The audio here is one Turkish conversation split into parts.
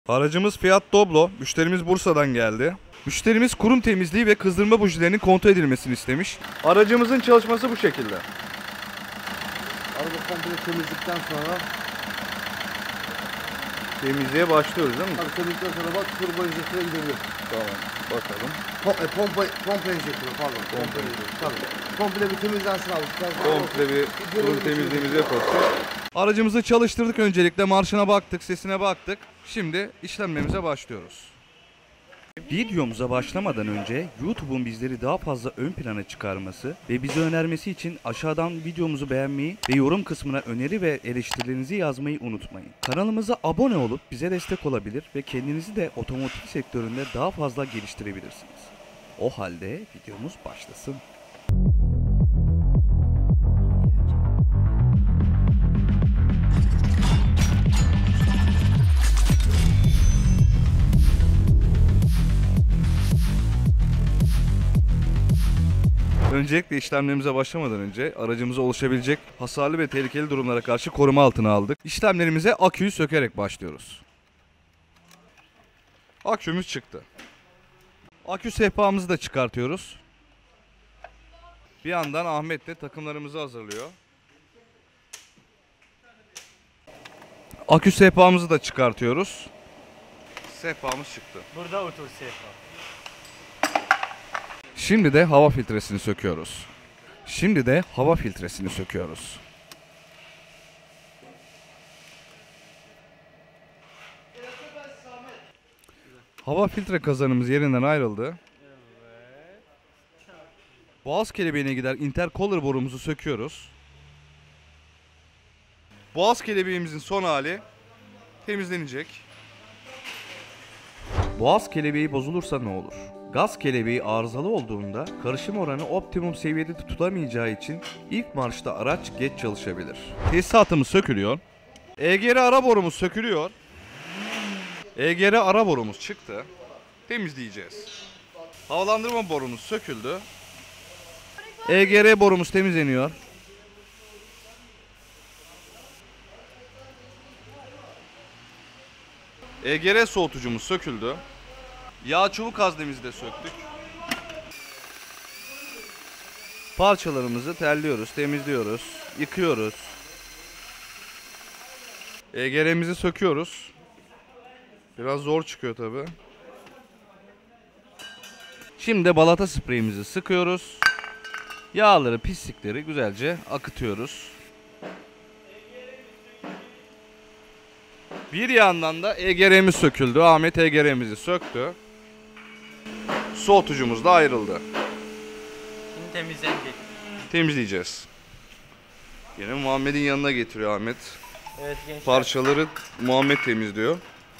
Aracımız Fiat Doblo. Müşterimiz Bursa'dan geldi. Müşterimiz kurum temizliği ve kızdırma bujilerinin kontrol edilmesini istemiş. Aracımızın çalışması bu şekilde. Araba komple temizlikten sonra Temizliğe başlıyoruz değil mi? tabii temizlikten sonra bak turbo enjektöre gidebilir. Tamam. Bakalım. Pompa enjektörü pardon. Pompa enjektörü tabii. Komple bir temizlensin abi. Komple bir kurum temizliğimizi yapalım. Aracımızı çalıştırdık öncelikle. Marşına baktık, sesine baktık. Şimdi işlemlerimize başlıyoruz. Videomuza başlamadan önce YouTube'un bizleri daha fazla ön plana çıkarması ve bize önermesi için aşağıdan videomuzu beğenmeyi ve yorum kısmına öneri ve eleştirilerinizi yazmayı unutmayın. Kanalımıza abone olup bize destek olabilir ve kendinizi de otomotiv sektöründe daha fazla geliştirebilirsiniz. O halde videomuz başlasın. Öncelikle işlemlerimize başlamadan önce aracımıza oluşabilecek hasarlı ve tehlikeli durumlara karşı koruma altına aldık. İşlemlerimize aküyü sökerek başlıyoruz. Akümüz çıktı. Akü sehpamızı da çıkartıyoruz. Bir yandan Ahmet de takımlarımızı hazırlıyor. Akü sehpamızı da çıkartıyoruz. Sehpamız çıktı. Burada otur sehpa. Şimdi de hava filtresini söküyoruz. Hava filtre kazanımız yerinden ayrıldı. Boğaz kelebeğine gider intercooler borumuzu söküyoruz. Boğaz kelebeğimizin son hali temizlenecek. Boğaz kelebeği bozulursa ne olur? Gaz kelebeği arızalı olduğunda karışım oranı optimum seviyede tutulamayacağı için ilk marşta araç geç çalışabilir. Tesisatımız sökülüyor. EGR ara borumuz sökülüyor. EGR ara borumuz çıktı. Temizleyeceğiz. Havalandırma borumuz söküldü. EGR borumuz temizleniyor. EGR soğutucumuz söküldü. Yağ çubuk haznemizi de söktük. Parçalarımızı terliyoruz, temizliyoruz, yıkıyoruz. EGR'mizi söküyoruz. Biraz zor çıkıyor tabi. Şimdi de balata spreyimizi sıkıyoruz. Yağları, pislikleri güzelce akıtıyoruz. Bir yandan da EGR'miz söküldü. Ahmet EGR'mizi söktü. Soğutucumuz da ayrıldı. Şimdi temizlenecek. Temizleyeceğiz. Yine Muhammed'in yanına getiriyor Ahmet. Evet gençler. Parçaları Muhammed temizliyor.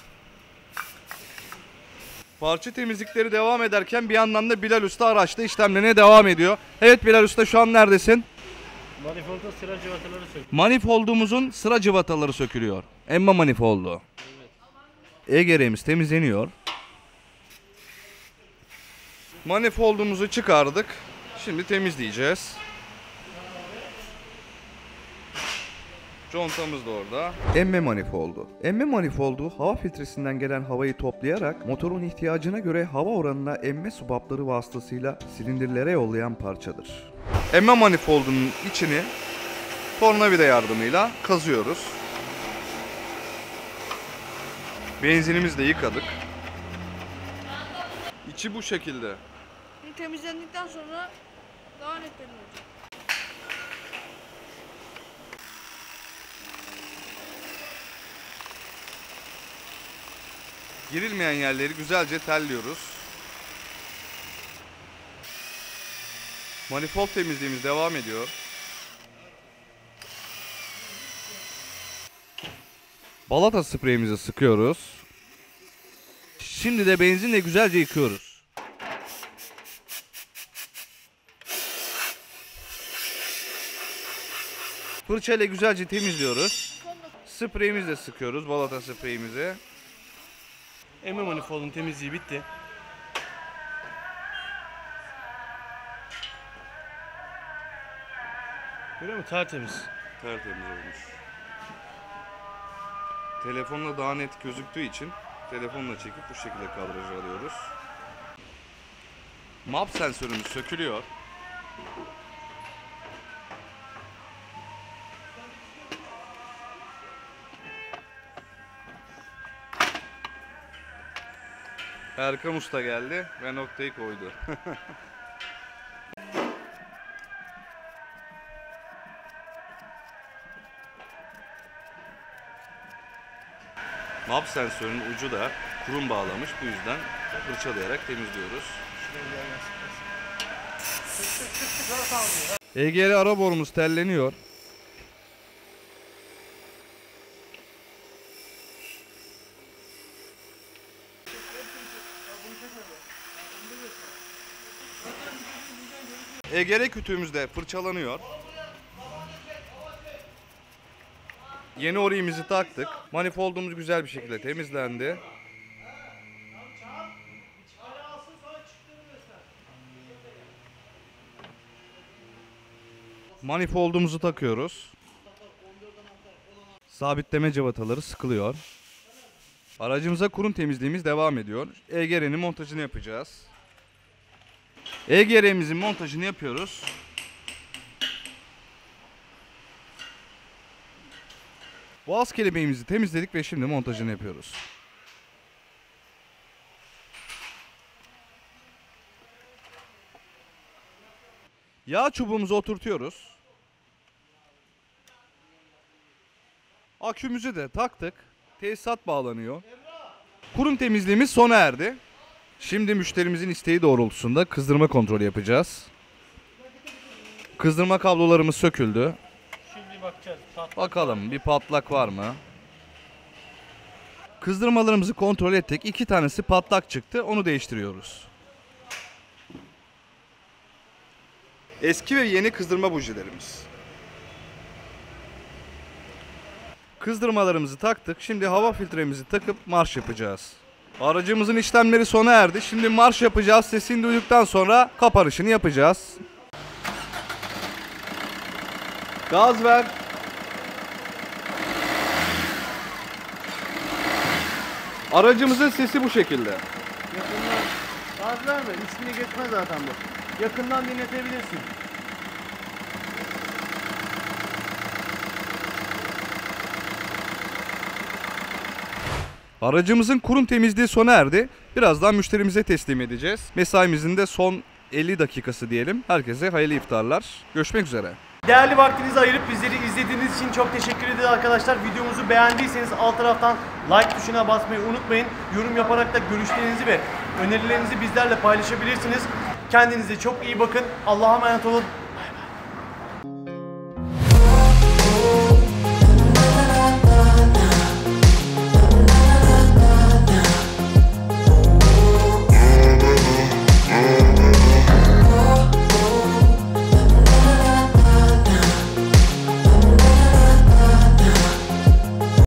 Parça temizlikleri devam ederken bir yandan da Bilal Usta araçta işlemlerine devam ediyor. Evet Bilal Usta, şu an neredesin? Manifolda sıra cıvataları sök. Manifoldumuzun sıra cıvataları sökülüyor. Emma manifoldu. Evet. EGR'miz temizleniyor. Manifoldumuzu çıkardık. Şimdi temizleyeceğiz. Contamız da orada. Emme manifoldu. Emme manifoldu hava filtresinden gelen havayı toplayarak motorun ihtiyacına göre hava oranına emme subapları vasıtasıyla silindirlere yollayan parçadır. Emme manifoldunun içini tornavida yardımıyla kazıyoruz. Benzinimizi de yıkadık. İçi bu şekilde. Temizlendikten sonra daha net belli olacak. Girilmeyen yerleri güzelce telliyoruz. Manifold temizliğimiz devam ediyor. Balata spreyimizi sıkıyoruz. Şimdi de benzinle güzelce yıkıyoruz. Fırçayla güzelce temizliyoruz. Spreyimizle sıkıyoruz, balata spreyimizi. Emme manifoldun temizliği bitti. Görüyor musun? Tertemiz. Tertemiz olmuş. Telefonla daha net gözüktüğü için Telefonla çekip bu şekilde kadrajı alıyoruz. Map sensörümüz sökülüyor. Erkan Usta geldi ve noktayı koydu. Map sensörünün ucu da kurum bağlamış. Bu yüzden fırçalayarak temizliyoruz. EGR ara borumuz telleniyor. EGR kütüğümüz de fırçalanıyor. Yeni oriğimizi taktık. Manifoldumuz güzel bir şekilde temizlendi. Manifoldumuzu takıyoruz. Sabitleme cıvataları sıkılıyor. Aracımıza kurum temizliğimiz devam ediyor. EGR'nin montajını yapacağız. EGR'mizin montajını yapıyoruz. Boğaz kelebeğimizi temizledik ve şimdi montajını yapıyoruz. Yağ çubuğumuzu oturtuyoruz. Akümüzü de taktık. Tesisat bağlanıyor. Kurum temizliğimiz sona erdi. Şimdi müşterimizin isteği doğrultusunda kızdırma kontrolü yapacağız. Kızdırma kablolarımız söküldü. Şimdi bakacağız. Bakalım bir patlak var mı? Kızdırmalarımızı kontrol ettik. 2 tanesi patlak çıktı. Onu değiştiriyoruz. Eski ve yeni kızdırma bujilerimiz. Kızdırmalarımızı taktık. Şimdi hava filtremizi takıp marş yapacağız. Aracımızın işlemleri sona erdi. Şimdi marş yapacağız. Sesini duyduktan sonra kapanışını yapacağız. Gaz ver. Aracımızın sesi bu şekilde. Yakından gaz verme. İçine geçmez zaten bu. Yakından dinletebilirsin. Aracımızın kurum temizliği sona erdi. Birazdan müşterimize teslim edeceğiz. Mesaimizin de son 50 dakikası diyelim. Herkese hayırlı iftarlar. Görüşmek üzere. Değerli vaktinizi ayırıp bizleri izlediğiniz için çok teşekkür ederiz arkadaşlar. Videomuzu beğendiyseniz alt taraftan like tuşuna basmayı unutmayın. Yorum yaparak da görüşlerinizi ve önerilerinizi bizlerle paylaşabilirsiniz. Kendinize çok iyi bakın. Allah'a emanet olun.